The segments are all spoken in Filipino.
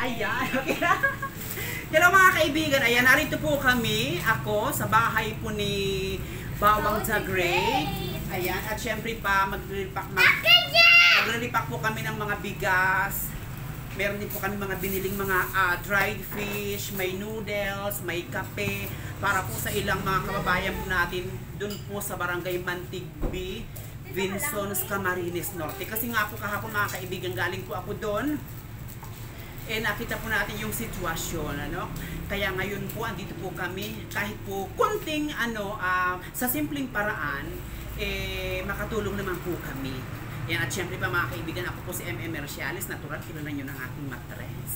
Ayan, okay. Hello mga kaibigan, ayan, narito po kami, ako, sa bahay po ni Bawang the Great. Ayan, at syempre pa, maglilipak po kami ng mga bigas. Meron din po kami mga biniling mga dried fish, may noodles, may kape, para po sa ilang mga kababayan po natin dun po sa Barangay Mantigbi, Vinsons, Camarines Norte. Kasi nga po kahapon mga kaibigan, galing po ako doon. Nakita po natin yung sitwasyon, ano? Kaya ngayon po, andito po kami, kahit po kunting, sa simpleng paraan, makatulong naman po kami. Yan, at syempre pa mga kaibigan, ako po si M.M. Merciales, natural, kilala nyo ng aking matres.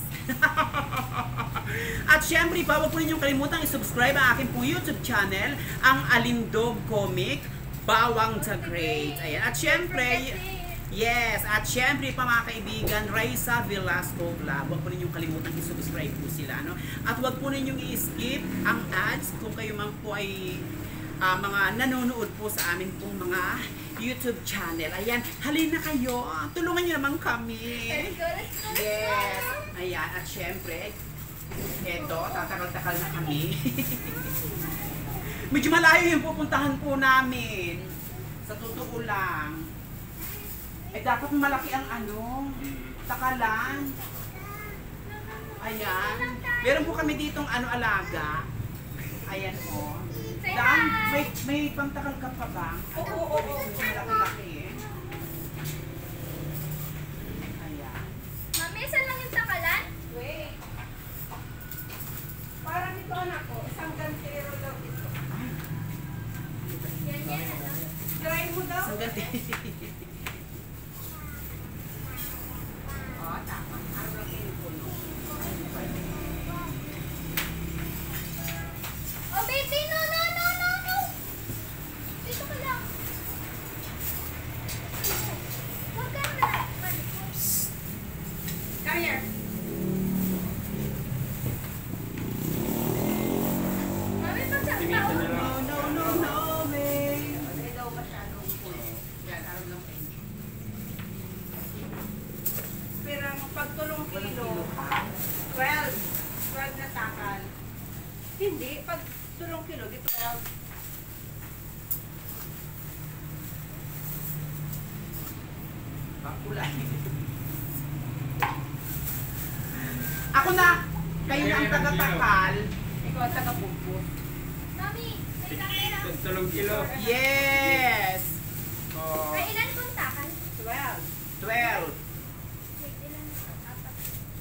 At syempre pa, huwag po ninyong kalimutang i-subscribe ang aking pong YouTube channel, ang Alindog Comic, Bawang the Great. Ayan, at syempre, yes, at syempre pa mga kaibigan, Raisa Velasco Vlog. Huwag po ninyong kalimutan i-subscribe po sila, no? At huwag po ninyong i-skip ang ads kung kayo man po ay mga nanonood po sa amin pong mga YouTube channel. Ayan, halina kayo. Tulungan nyo naman kami. Yes. Ayan, at syempre, eto, tatakal-takal na kami. Medyo malayo yung pupuntahan po namin. Sa totoo lang. Dapat malaki ang takalan. Ayan. Meron po kami ditong alaga. Ayan po. Dan, may pangtakal ka pa ba? Oo. Malaki-laki. Ayan. Mami, saan lang yung takalan? Wait. Parang ito anak ko, isang gantero daw ito. Yan, ano? Try mo daw? Isang ganti. Tama. Araw lang kayo puno. Oh, baby, no. Dito ka lang. Huwag ka na. Come here. Mami, pagsak ka. No, babe. Ay daw masyadong puno. Yan, araw lang kayo. Pero pag tulong kilo, 12 na takal. Hindi, pag tulong kilo, di 12. Kulay. Ako na! Kayo na ang taga-takal. Ikaw ang taga-bubot. Mami, may kamera. 3 kilo. Yes! Oh, May ilan kong takal? 12. 12. Wait, ilan? Apat.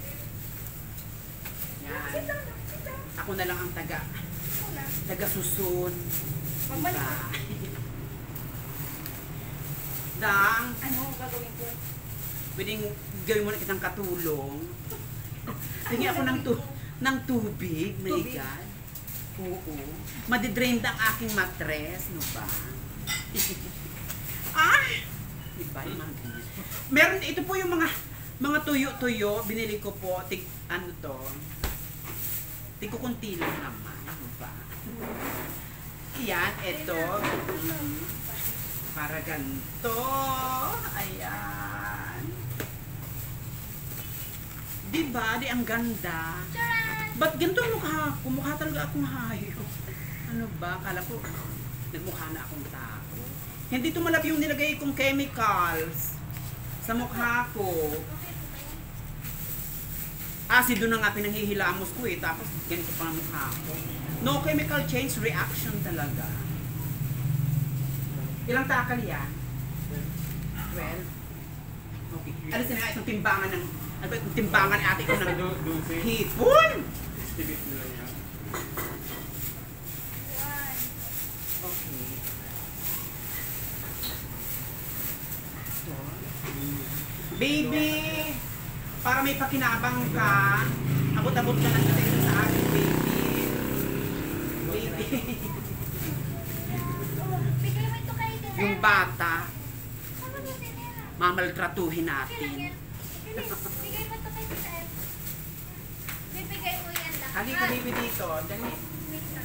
Yan. Sit down. Ako na lang ang taga-susun. Magbalik. Dang, Ano gagawin ko? pwedeng gawin mo na kitang katulong. Hingi ako ng tubig, my Tubig? God. Oo. Madidrain ang aking matres, no ba? Iba yung mga ganyan. Meron, ito po yung mga tuyo-tuyo, binili ko po, tigkukunti lang naman, no ba? Iyan, ito. Para ganito. Ayan. Diba? Di ang ganda. Charan! Ba't ganito ang mukha ko? Mukha talaga akong hayop. Ano ba? Kala ko, nagmukha na akong tao. Hindi tumalab yung nilagay kong chemicals sa mukha ko. Asido na nga pinanghihilamos ko tapos ganito pa ang mukha ko. No chemical change reaction talaga. Ilang takal yan? 12? Okay. Alisin na nga isang timbangan ng timbangan ate ko ng hipon! Estimate nila yan. One. Okay. So, baby! Para may pakinabang ka, abot-abot ka lang dito sa akin, baby. Baby. Bigay mo ito kay Dinera. Yung bata, Ano ba Dinera? mamaltratuhin Okay lang natin. yan. Bigay mo ito kay Dinera. Bibigay mo yan lahat. Halika, baby, dito. Dali. Wait lang.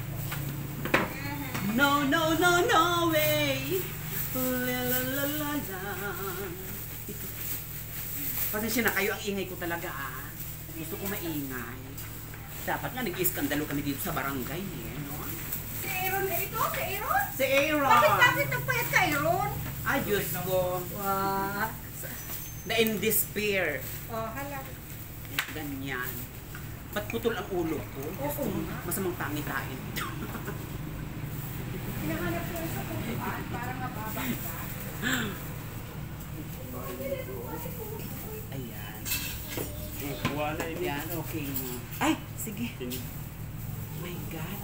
No way. La la la la la. Pasensya na kayo, ang ingay ko talaga Gusto ko maingay. Dapat nga nag-iskandalo kami dito sa barangay eh, no? Si Aaron na ito? Si Aaron? Si Aaron! Bakit nagpayat ka, Aaron? Ay, Diyos ko. Wah. Na in despair. Oh, hala. Ganyan. Ba't putol ang ulo ko? Oo nga. Masamang pangitain. Hinahanap ko rin sa putuan para mababa ka. Ayan. Wala ini. Ayan, okay na. Ay, sige. Ini. My God.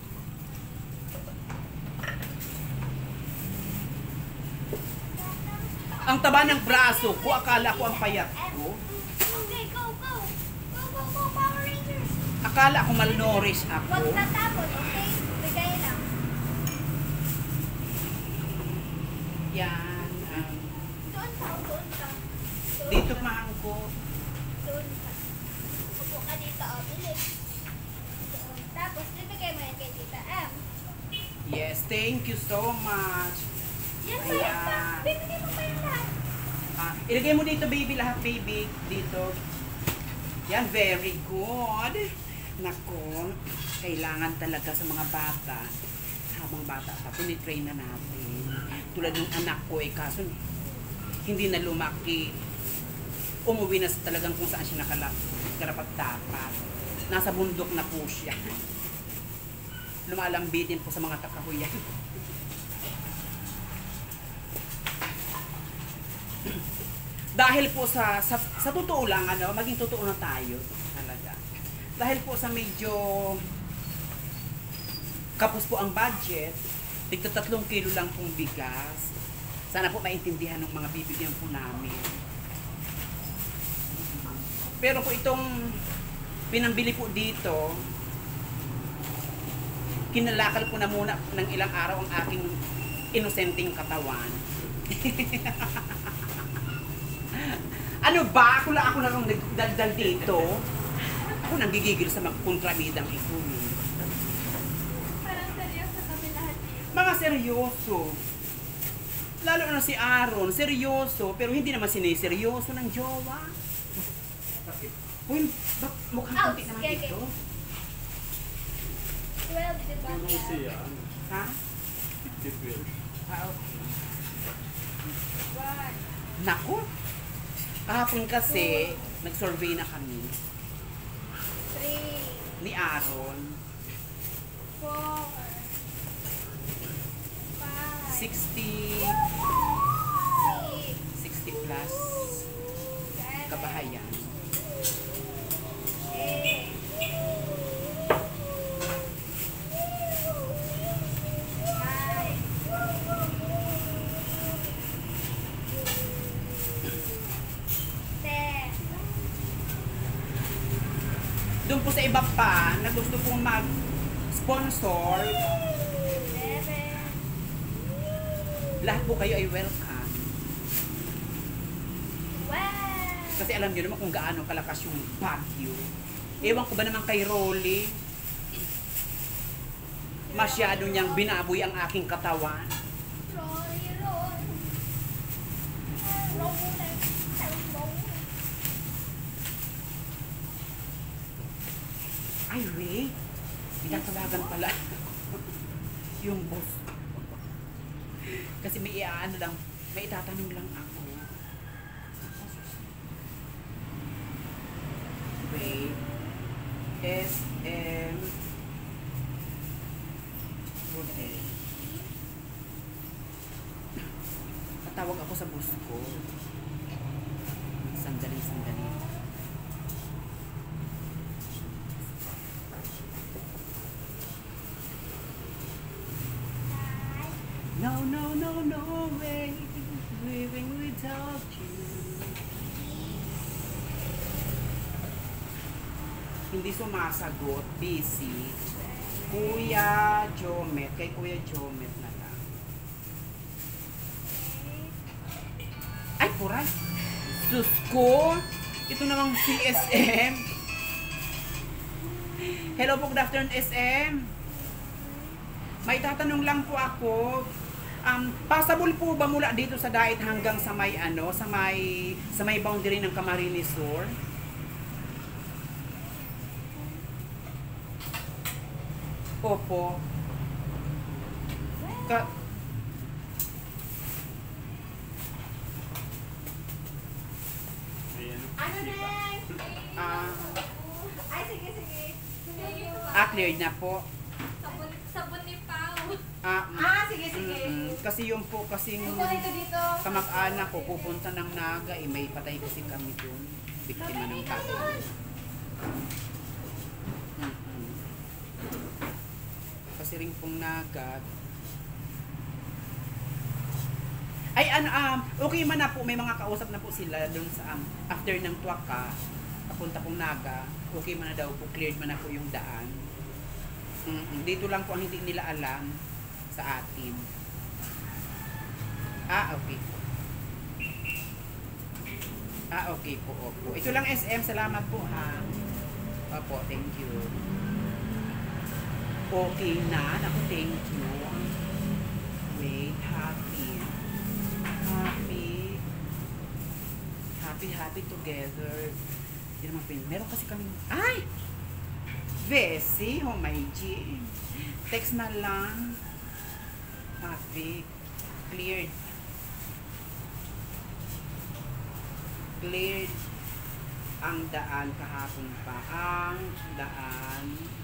Ang taba ng braso ko, akala ko ang payat ko. Okay, go, go. Go, go, go, Power Rangers. Akala ko malnourished Huwag ako. tatapon, okay? Bigay lang. Yan. Doon ka, doon ka. Doon Dito ka. mahang ko. Doon ka. Upo ka dito, o, bilis. Doon. Tapos, bibigay mo yan kay Tita M. Yes, thank you so much. Yan pa, yan pa. Ayan. Bibigay mo pa yan lahat. Ilagay mo dito, baby, lahat, baby. Dito. Yan, very good. Nako, kailangan talaga sa mga bata. Habang bata pa, pinitrain na natin. Tulad ng anak ko, kaso hindi na lumaki. Umuwi na sa talagang kung saan siya nakarapat dapat. Nasa bundok na po siya. Lumalambitin po sa mga takahuyan. Dahil po sa totoo lang, maging totoo na tayo talaga. Dahil po sa medyo kapos po ang budget, tigto 3 kilo lang pong bigas. Sana po maintindihan ng mga bibigyan po namin. Pero po itong pinambili po dito, kinalakal ko na muna ng ilang araw ang aking inosenteng katawan. Ano ba? Ako lang nagdaldal dito. Ako nang gigigil sa magkontrabidang ito. Parang seryoso kami lahat dito. Mga seryoso. Lalo na si Aaron, seryoso. Pero hindi naman siniseryoso ng jowa. Uy, mukhang kunti naman Okay, dito. 12, di ba? Ano siya? Ha? 12. Okay. One, Naku. Kahapon kasi, nag-survey na kami 3, ni Aaron. 4, 5, 60 6, plus 7, kabahayan. 8, 10. Doon po sa iba pa na gusto pong mag-sponsor, 11, lahat po kayo ay welcome. 12. Kasi alam niyo naman kung gaano kalakas yung bagyo. Ewan ko ba naman kay Rolly, masyado niyang binaboy ang aking katawan. Roll, roll. Roll muna. Roll. Ay, Ray, pinatawagan pala yung boss. Kasi may iaano lang, may itatanong lang ako. Ray, SM, okay. Tatawag ako sa boss ko. Sandali. No way, living without you. Hindi sumasagot, busy. Kuya Jomet, kay Kuya Jomet na lang. Ay, puray! Sus ko! Ito namang si SM. Hello po, good afternoon, SM. May tatanong lang po ako. Possible po ba mula dito sa Dait hanggang sa may sa may boundary ng Camarines Sur? Opo. Ka Ayan. Ano, Neng? ah, Ay, sige, sige. cleared na po. Sabon ni Pao. Sige, sige. Kasi yun po, kasing Ito, ito dito. kamag-anak ko pupunta ng Naga, may patay kasi kami doon. Biktima ng tao. Kasi rin pong Naga. Ay, okay man na po, may mga kausap na po sila doon sa, after ng Tuwaka, papunta pong Naga, okay man na daw po, cleared man na po yung daan. Dito lang po ang hindi nila alam sa atin. Okay. Okay po, opo. Ito lang SM, salamat po ha. Opo, thank you. Okay na, naku, thank you. Wait, happy together. Hindi naman meron kasi kaming, Vessi, oh my G. Text na lang. Happy. Cleared. Cleared ang daan kahapon pa. Ang daan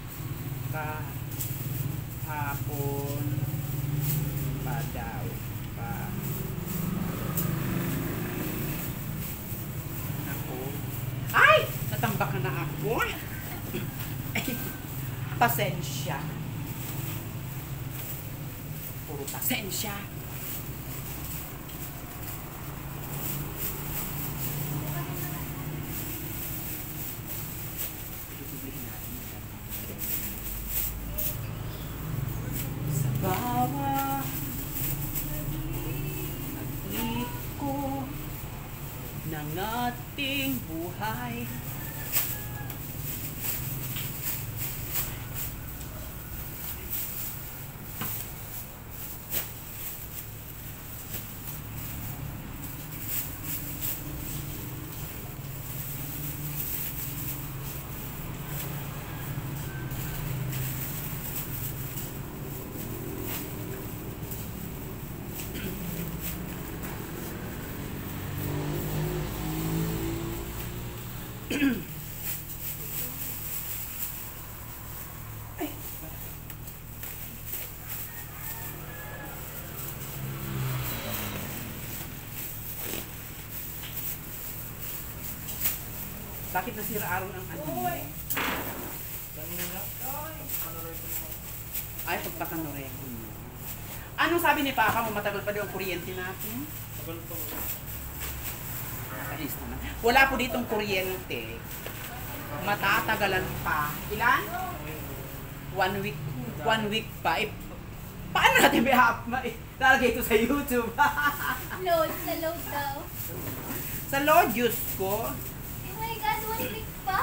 kahapon pa daw. Ako. Ay! Natambak na ako. Pasensya. Puro pasensya. Sa bawat nagliko ng ating buhay, bakit nasira araw ng ano? Ay, pagpakanore ko mo. Anong sabi ni Papa mo, matagal pa daw ang kuryente natin? Nakainis naman. Wala po ditong kuryente. Matatagalan pa. Ilan? 1 week. 1 week pa. Paano natin lalagay ito sa YouTube? Load, sa load daw. Sa load, Diyos ko. Oh my God, 1 week pa?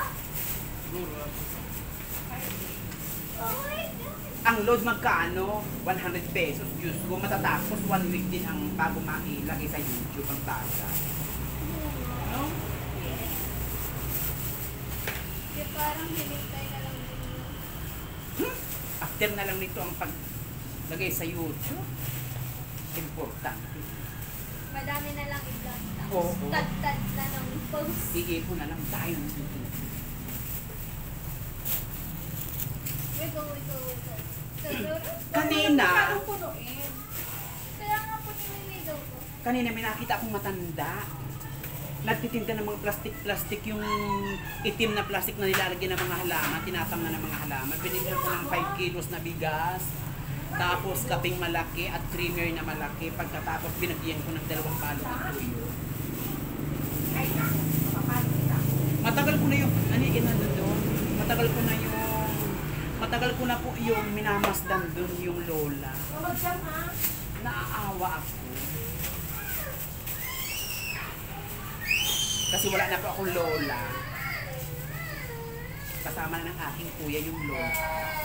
Oh my God. Ang load magkano? 100 pesos. Diyos ko, matatapos 1 week din ang bago mailagay sa YouTube ang tasa. No? Di parang hinintay na lang din. After na lang nito ang paglagay sa YouTube. Importante. Madami na lang i-vlog. Oo. Tad-tad na ng post. Iipon na lang tayo ng YouTube. Wiggle. Kanina, Anong punuin? Kaya nga po nililigaw ko. kanina may nakita akong matanda. Nagtitinda ng mga plastic yung itim na plastic na nilalagyan ng mga halaman, tinatang na ng mga halaman. Binigyan ko ng 5 kilos na bigas, tapos kaping malaki at creamer na malaki. Pagkatapos binagyan ko ng 2 palo ng tuyo. Ay, papalo kita. Matagal ko na yung, doon? Matagal ko na po yung minamasdan doon yung lola. Huwag dyan, ha? Naaawa ako. Kasi wala na po akong lola. Kasama na ng aking kuya yung lola.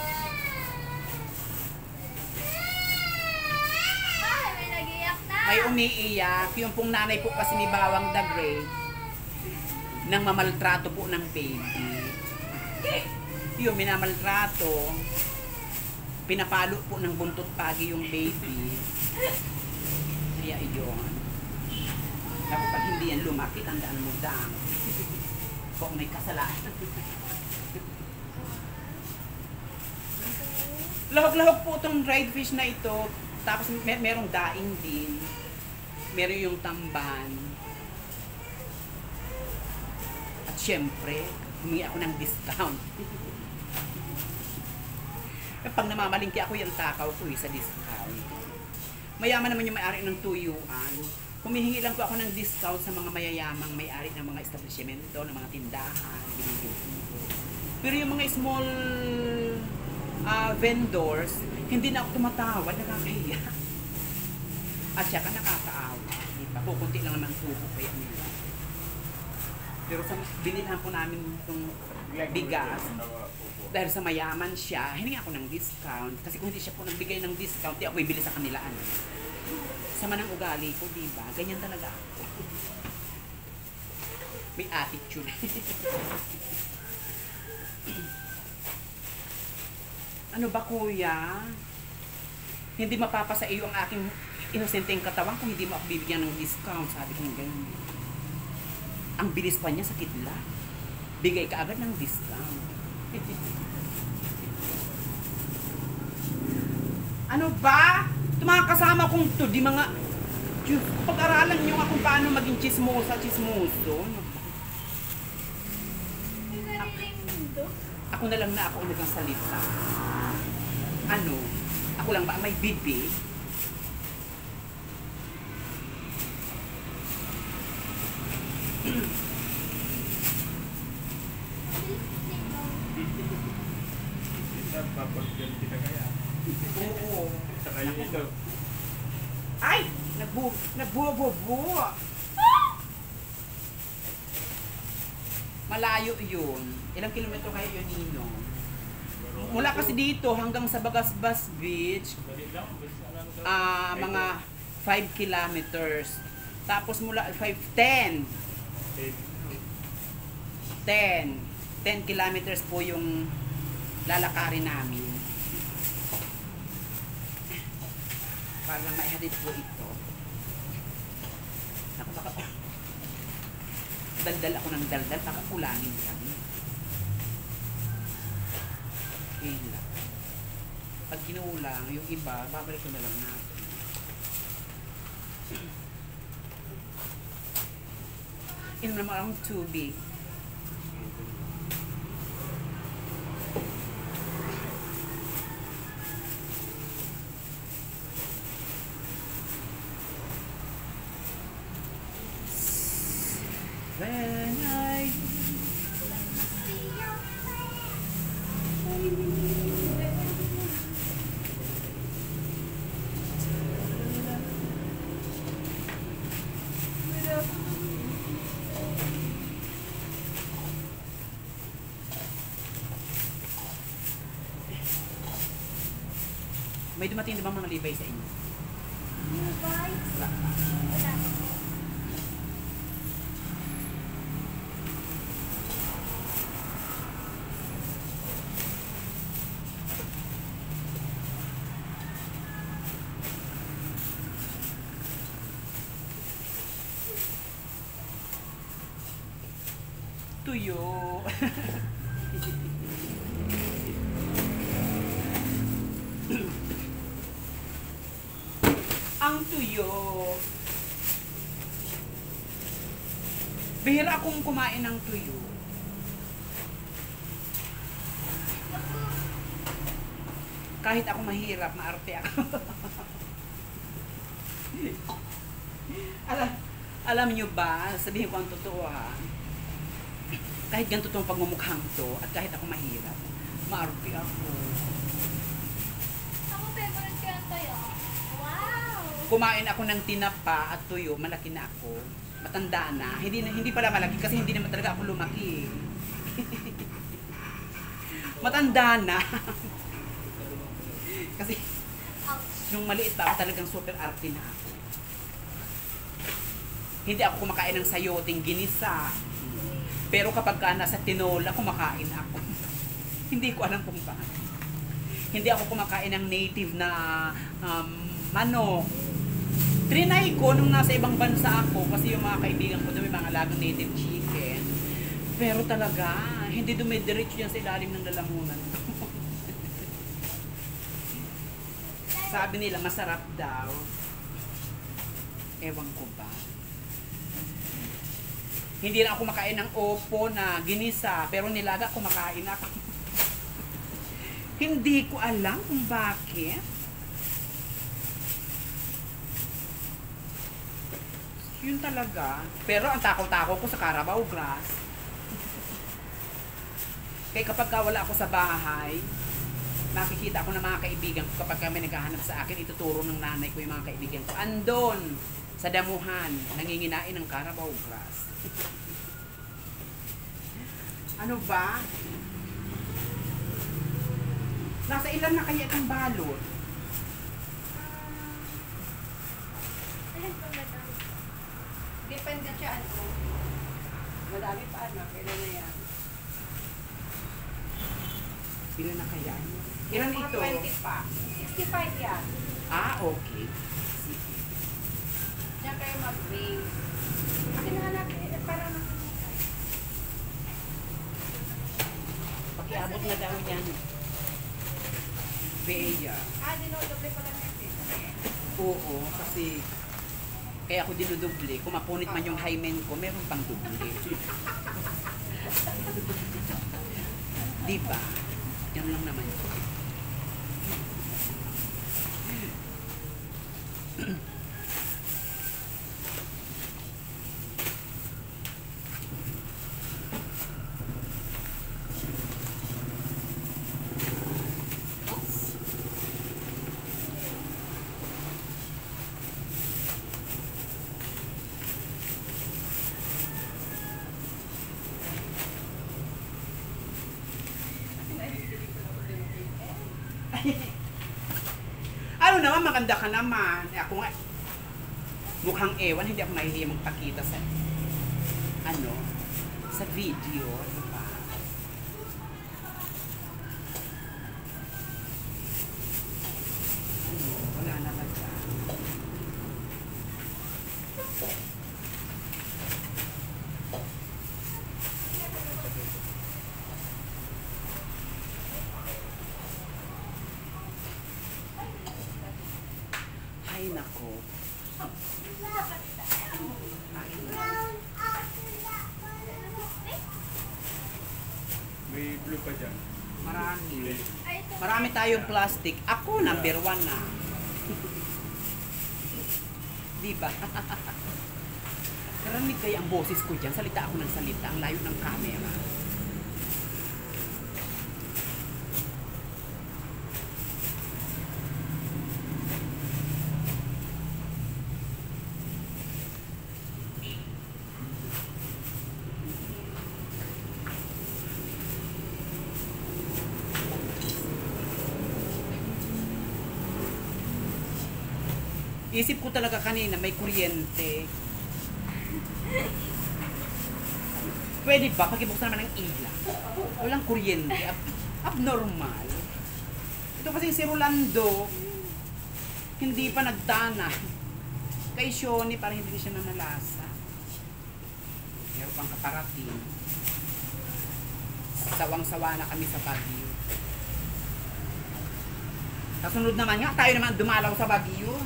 Ay, may nag-iyak na. May umiiyak. Yung pong nanay po kasi ni Bawang the Great nang mamaltrato po ng baby. Yung minamaltrato. pinapalo po ng buntot pagi yung baby. Kaya iyon. Tapos pag hindi yan lumaki, tandaan mo dang. Kung may kasalanan. Lahog-lahog po itong dried fish na ito. Tapos merong daing din. Meron yung tamban. At syempre, humingi ako ng discount. Pag namamalingki ako yung takaw ko sa discount. Mayaman naman yung may-ari ng tuyuan. Humihingi lang po ako ng discount sa mga mayayamang may-ari ng mga establishmento, ng mga tindahan, pero yung mga small vendors, hindi na ako tumatawa, nakakahiya. At saka nakakaawa. Diba? Kukunti lang naman tubo kaya nila. Pero sa binilhan po namin itong bigas, dahil sa mayaman siya, hiningi ako ng discount. Kasi kung hindi siya po nagbigay ng discount, di ako bibili sa kanila. Sama ng ugali ko, diba? Ganyan talaga ako. May attitude. Ano ba, kuya? Hindi mapapasa iyo ang aking inosenteng katawan kung hindi mo ako bibigyan ng discount. Sabi ko ganyan. Ang bilis pa niya sa kidlat. Bigay ka agad ng discount. Ano ba? Ito mga kasama kong to, di mga... Diyos, pag-aralan niyo nga kung paano maging chismoso. Ako na lang na ako ang nagsalita. Ano? Ako lang ba may bibig? Papagyan kita kaya. Oo. Saka yun ito. Ay! Nagbuo-buo. Malayo yun. Ilang kilometro kayo yun, Nino? Mula kasi dito hanggang sa Bagasbas Beach, mga 5 kilometers. Tapos mula 10 kilometers po yung lalakarin namin. Para lang maihatid po ito. Ako baka daldal ako ng daldal, baka kulangin kami. Ngayon lang. Pag kinulang, yung iba, babalik ko na lang natin. Inom naman akong tubig. When I may dumating na bang mga libay sa inyo? Bye. Wala. Wala. Tuyo. Ang tuyo. Bihira akong kumain ng tuyo. Kahit ako mahirap, maarte ako. alam niyo ba, sabihin ko ang totoo ha, kahit ganito itong pagmumukhang to, at kahit ako mahirap, maarte ako. Ako favorite ko yung toyo. Wow! Kumain ako ng tinapa at tuyo, malaki na ako. Matanda na. Hindi pala malaki kasi hindi naman talaga ako lumaki. Matanda na. Kasi nung maliit pa ako talagang super arte na ako. Hindi ako kumakain ng sayoting ginisa. Pero kapag ka nasa tinola, kumakain ako. Hindi ko alam kung bakit. Hindi ako kumakain ng native na manok. Trinay ko nung nasa ibang bansa ako kasi yung mga kaibigan ko doon may mga alagang native chicken. Pero talaga, hindi dumidiretso yan sa ilalim ng lalamunan ko. Sabi nila, masarap daw. Ewan ko ba. Hindi na ako kumakain ng opo na ginisa, pero nilaga kumakain ako. Hindi ko alam kung bakit. Yun talaga. Pero ang takaw-takaw ko sa Carabao Grass. Kaya kapag wala ako sa bahay, makikita ako ng mga kaibigan ko kapag kami naghahanap sa akin, ituturo ng nanay ko yung mga kaibigan ko. Andon, sa damuhan, nanginginain ng Carabao Grass. Ano ba? Nasa ilan na kaya itong balot? Alin pa ba ito? Depende siya ano. Madami pa ano, kailan na yan. Ilan na kaya? Ilan Mga ito? 20 pa. 65 yan. Ah, okay. Sige. Diyan kayo mag-bake. Kasi nahanapin ito para makikita. Pakiabot na daw yan. Bea. Dinodoble pala na ito. Oo, kasi kaya ako dinudoble. Kung mapunit man yung hymen ko, meron pang doble. Diba? Yan lang naman yun. Ano naman, maganda ka naman. Eh, ako nga, mukhang ewan, hindi ako nahihiya magpakita sa, ano, sa video, diba? Ano, wala naman ka. Ay, nako. May blue pa dyan. Marami. Ay, ito. Marami tayong plastic. Ako, number 1 na. Diba? Karamig kaya ang boses ko dyan. Salita ako ng salita. Ang layo ng camera. Isip ko talaga kanina may kuryente. Pwede ba? Pakibuksan naman ng ilaw. Walang kuryente. Abnormal. Ito kasi si Rolando, hindi pa nagdana. Kay Shoni, parang hindi siya nanalasa. Meron pang kaparating. Sawang-sawa na kami sa Baguio. Kasunod naman nga, tayo naman dumalaw sa Baguio.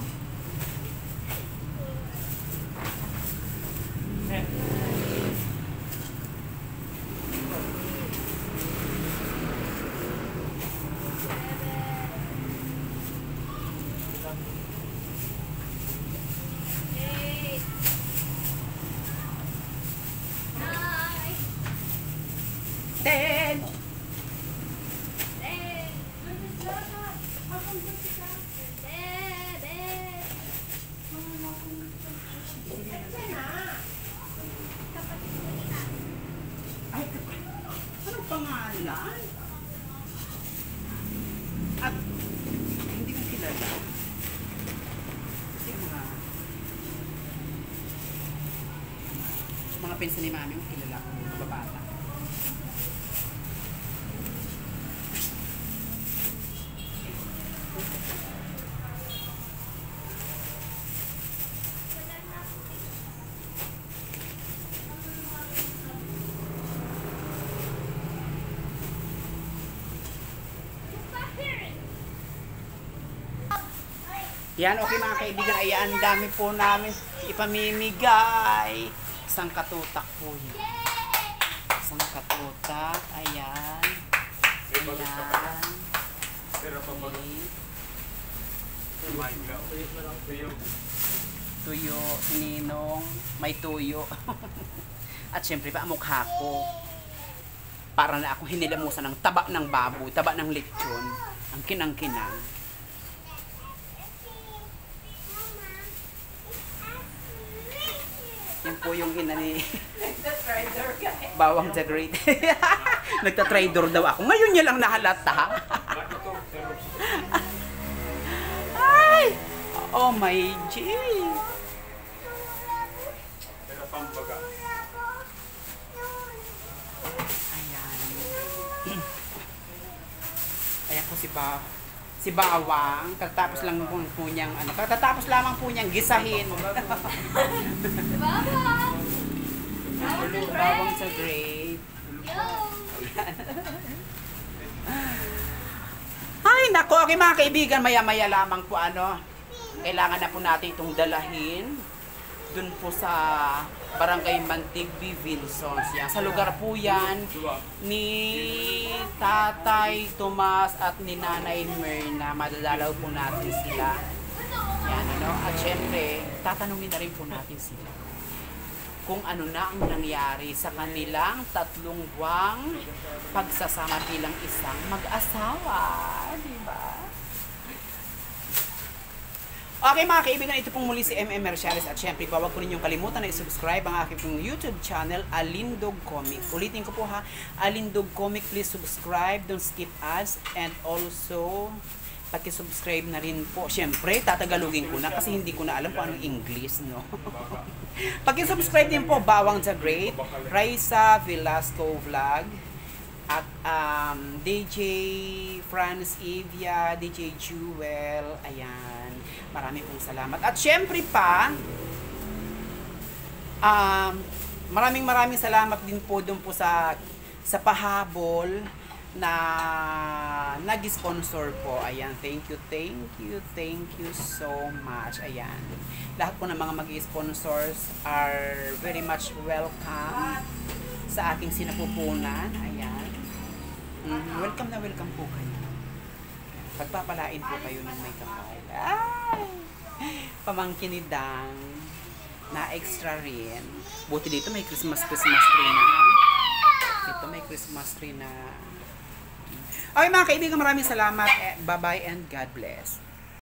Eight. Nine. 10! Ten. Ay, anong pangalan? At hindi ko kilala. Kasi mga pensa ni mami yung kilala ko, mga bata. Yan, okay mga kaibigan, ayan, ang dami po namin ipamimigay. Isang katutak po yan. Isang katutak, ayan. Ayan. Pero pa ba? Okay. My God. Tuyo. Tuyo, sininong, may tuyo. At syempre pa, ang mukha ko. Para na akong hinilamusan ng taba ng baboy, taba ng lechon. Ang kinang-kinang. Yan po yung ina ni Bawang the Great. Nagtatrader daw ako. Ngayon niya lang nahalata. Ay! Oh my G! Pero pambaga. Ayan. Ayan po si Bawang. Katatapos lang po niyang, katatapos lamang po niyang gisahin. Baba! Bawang sa Great. Yo! Ay, nako, okay mga kaibigan, maya-maya lamang po kailangan na po natin itong dalahin dun po sa Barangay Mantigbi, Vinsons. Yan. Sa lugar po yan ni Tatay Tomas at ni Nanay Myrna. Madadalaw po natin sila. Yan, At syempre, tatanungin na rin po natin sila kung ano na ang nangyari sa kanilang 3 buwang pagsasama bilang isang mag-asawa. Diba? Okay mga kaibigan, ito pong muli si MM Merciales at syempre huwag ko rin yung kalimutan na i-subscribe ang aking YouTube channel, Alindog Comic. Ulitin ko po ha, Alindog Comic, please subscribe, don't skip ads, and also paki-subscribe na rin po. Syempre, tatagalogin ko na kasi hindi ko na alam kung anong English, no? Paki-subscribe din po, Bawang the Great, Raisa Velasco Vlog, at DJ Franz Evia, DJ Jewel, ayan. Maraming pong salamat. At syempre pa, maraming salamat din po doon po sa pahabol na nag-sponsor po. Ayan, thank you so much. Ayan. Lahat po ng mga mag-sponsors are very much welcome sa aking sinapupunan. Ayan. Welcome na welcome po kayo. Pagpapalain po kayo ng may kapal. Ay! Pamangkin ni Dang na extra rin. Buti dito may Christmas tree na. Dito may Christmas tree na. Okay mga kaibigan, maraming salamat. Bye-bye and God bless.